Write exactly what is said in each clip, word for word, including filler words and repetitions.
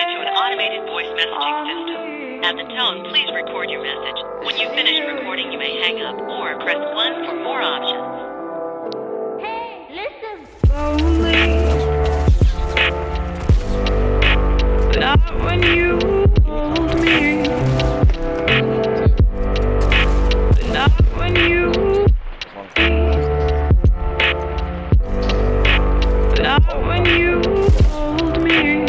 connected to an automated voice messaging system. At the tone, please record your message. When you've finished recording, you may hang up or press one for more options. Hey, listen! Lonely, not when you hold me, not when you, not when you hold me.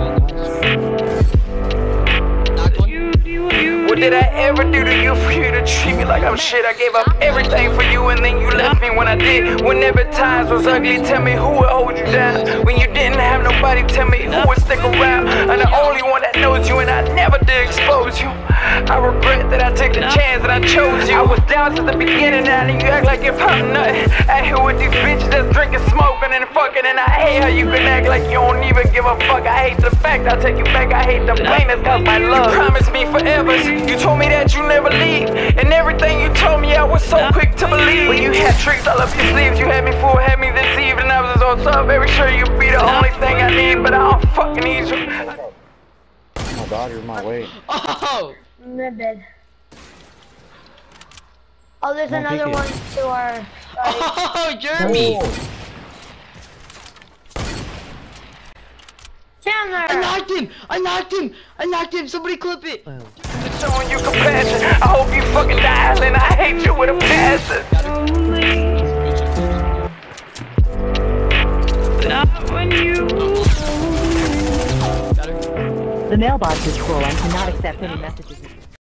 What did I ever do to you for you to treat me like I'm shit? I gave up everything for you and then you left me when I did. Whenever times was ugly, tell me who would hold you down. When you didn't have nobody, tell me who would stick around. I'm the only one that knows you and I never did expose you. I regret that I took the chance and I chose you. I was down since the beginning now and you act like if I'm nothing. I here with these bitches that's drinking, smoking and fucking, and I hate how you can act like you don't even give a fuck. I hate the fact I take you back, I hate the blame that's cause my love. You promised me forever, you told me that you never leave, and everything you told me I was so quick to believe. When you had tricks all up your sleeves, you had me fooled, had me deceived, and I was on top, very sure you'd be the only thing I need, but I don't fucking need you. Oh my god, you're in my way. Oh! I'm dead. Oh, there's Come on, another peek one it. to our right. Oh, Jeremy! Oh. Chandler! I knocked him! I knocked him! I knocked him! Somebody clip it! Showing you compassion, I hope you fucking die, and I hate you with a passion. Lonely, not when you hold me. The mailbox is full and cannot accept any messages.